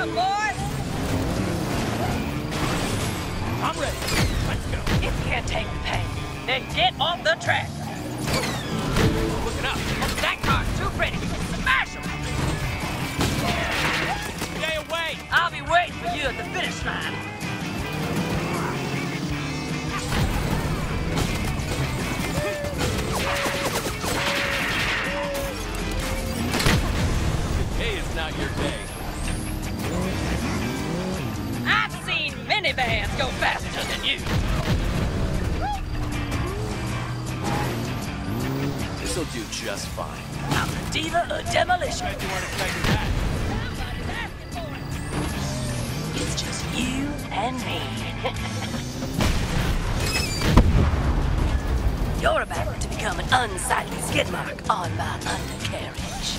boys! I'm ready. Let's go. If you can't take the pain, then get off the track. Looking up. That car's too pretty. Smash him! Stay away. I'll be waiting for you at the finish line. Today is not your day. I've seen minivans go faster than you. This'll do just fine. I'm the diva of demolition. Bet you weren't expecting that. Somebody's asking for it. It's just you and me. You're about to become an unsightly skid mark on my undercarriage.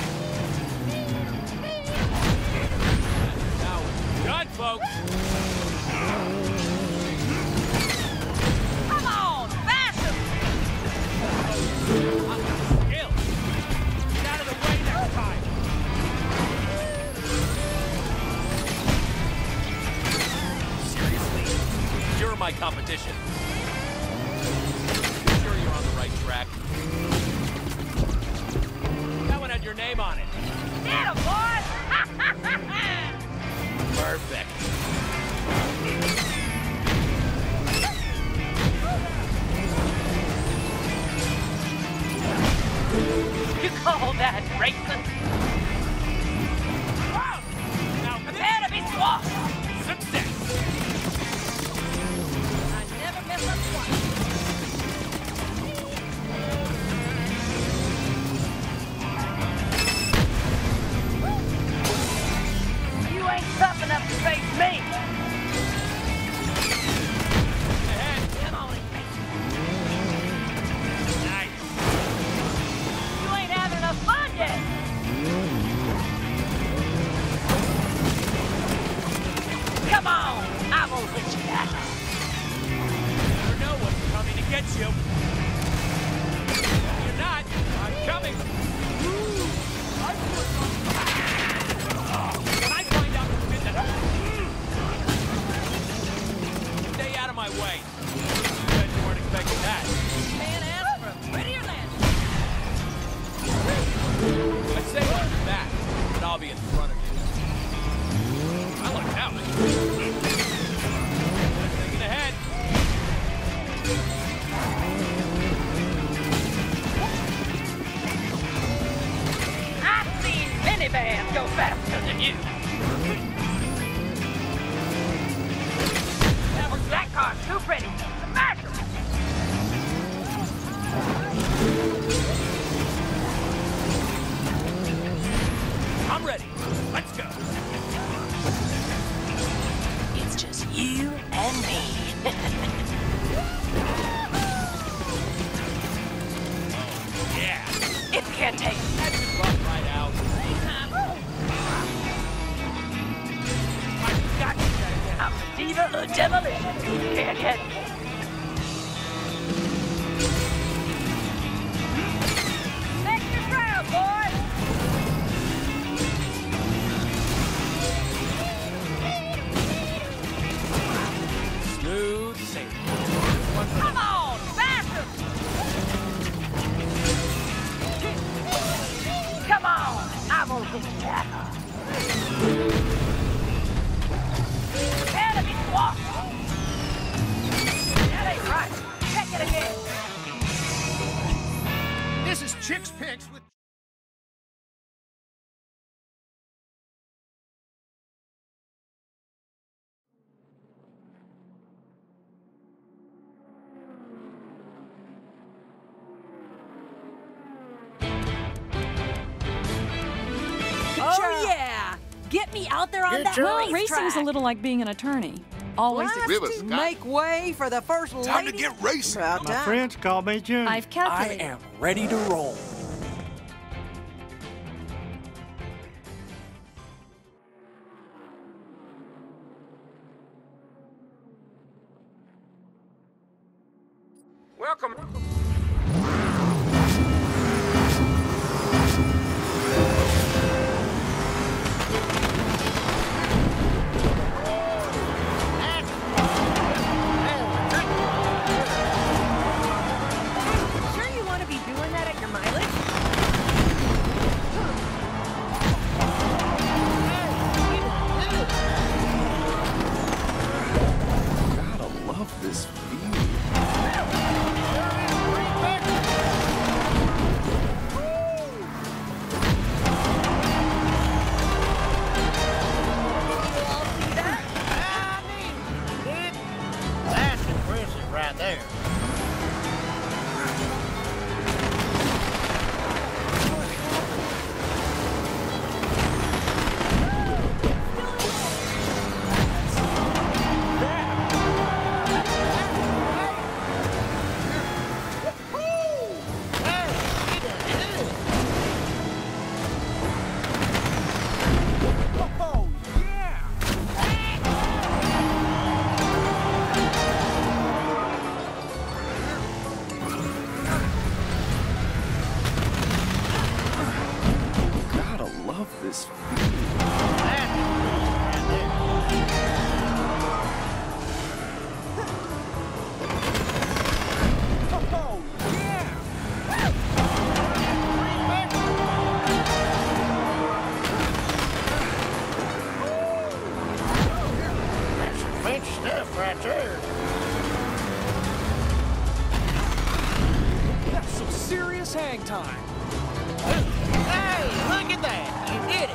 Now it's done, folks. Come on, faster! Ill. Get out of the way next time. Seriously? You're my competition. You sure you're on the right track? That one had your name on it. Get him, boys! Perfect. You call that racing? Now Prepare to be squashed! success. I never miss a twice. You ain't tough enough to face me! Ahead. Come on and face Nice. it. You ain't having enough fun yet! Come on! I won't let you down. Never know what's coming to get you. You're not. I'm coming. When I find out who's in the... Stay out of my way. Bet you weren't expecting that. Man, ask for a prettier land. I'd say on your back, but I'll be in front of you. I like that one. Thinking ahead. I've seen minivans go faster than you. That car's too pretty. Smash him! I'm ready. Let's go. It's just you and me. Yeah. If you can't take it. That's just rough right out. I got you, Daddy. I'm the diva of demolition. You can't get me. Make you proud, boys! Smooth sailing. Come on, faster! Come on, I won't hit you back. Prepare to be squashed. That ain't right. Check it again. This is Chicks Picks with... Oh, yeah! Get me out there on Get that your- racetrack. Racing's a little like being an attorney. Always. River, Scott. Make way for the first lady. Time to get racing. About My time. friends call me June. I've I calculated. am ready to roll. Welcome. Good stuff right there. That's some serious hang time. Hey, look at that. You did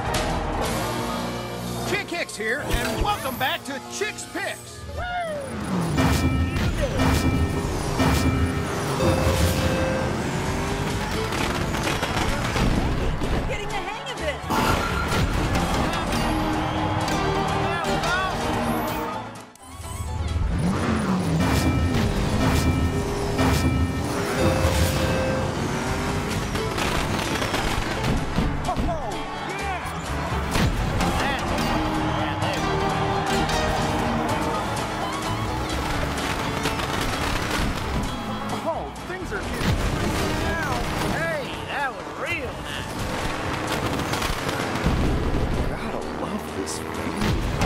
it. Chick Hicks here, and welcome back to Chick's Picks. I'm getting the hang of this. Oh, things are getting... Hey, that was real nice. Gotta love this view.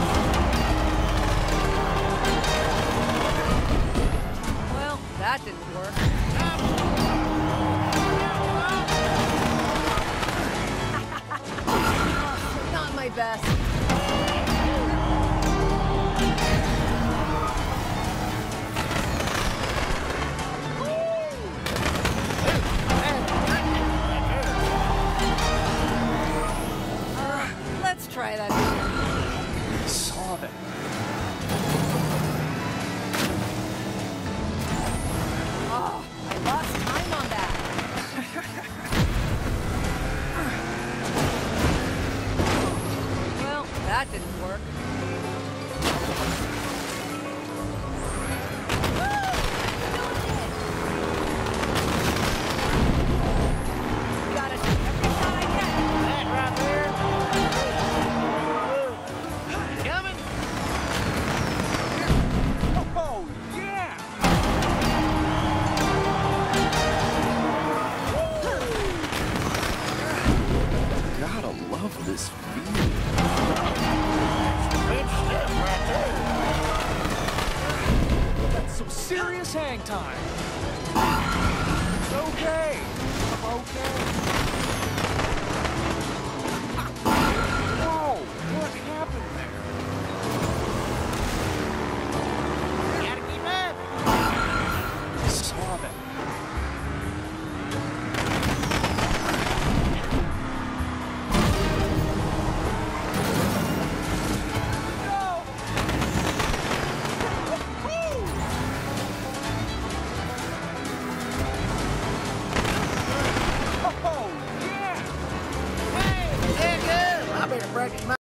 Well, that didn't work. Not my best. Let's try that again. Saw that. Oh, I lost time on that. Well, that didn't work. Gotta take every shot I get. That right there. Coming. Oh, yeah! Gotta love this view. Good stuff right there. That's some serious hang time. It's okay. I'm okay.